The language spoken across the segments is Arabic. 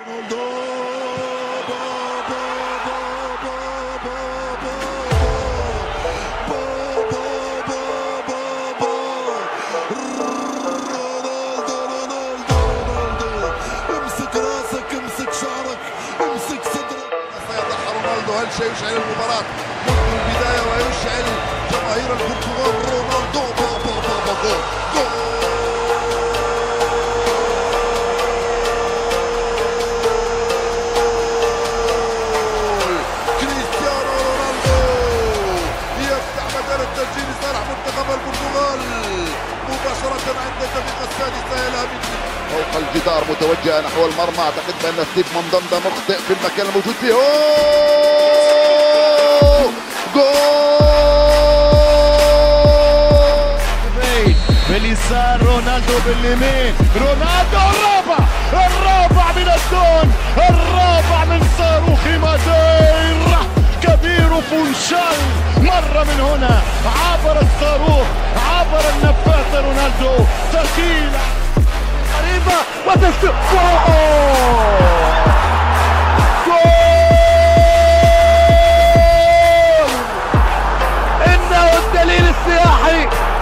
امسك راسك، امسك شعرك، امسك صدرك. سيضع رونالدو، هل سيشعل المباراة منذ البداية ويشعل جماهير البرتغال؟ رونالدو جول. كريستيانو رونالدو يفتح مجال التسجيل لصالح منتخب البرتغال مباشرة عند الدقيقة السادسة. يلعب فوق الجدار متوجهة نحو المرمى. اعتقد بأن ستيف مندندا مخطئ في المكان الموجود فيه. جول باليسار، رونالدو باليمين، رونالدو الرابع من الدون، الرابع من صاروخ ماديرا. كبير فونشال مر من هنا، عبر الصاروخ، عبر النفاثة. رونالدو ثقيلة قريبة وتسجيل. جول! إنه الدليل السياحي.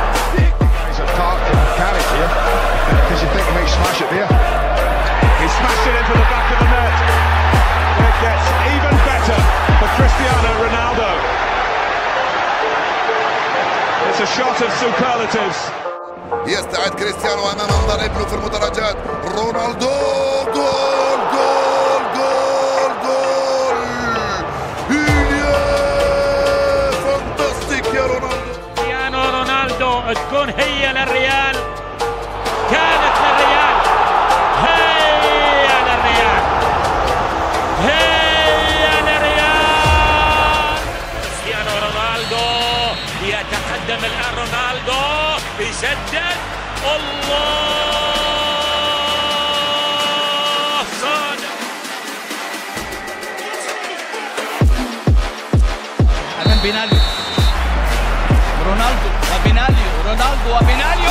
Because you think he may smash it there. He smashed it into the back of the net. It gets even better for Cristiano Ronaldo. It's a shot of superlatives. يستعد كريستيانو أمام أنظار ابنه في المدرجات. رونالدو جول جول جول جول. هي فانتاستيك يا رونالدو. كريستيانو رونالدو تكون هي للريال، كانت للريال، هيا للريال، هيا للريال. كريستيانو رونالدو يتقدم الآن. رونالدو يسدد. الله صادق. الآن بيناليو، رونالدو وبيناليو، رونالدو وبيناليو.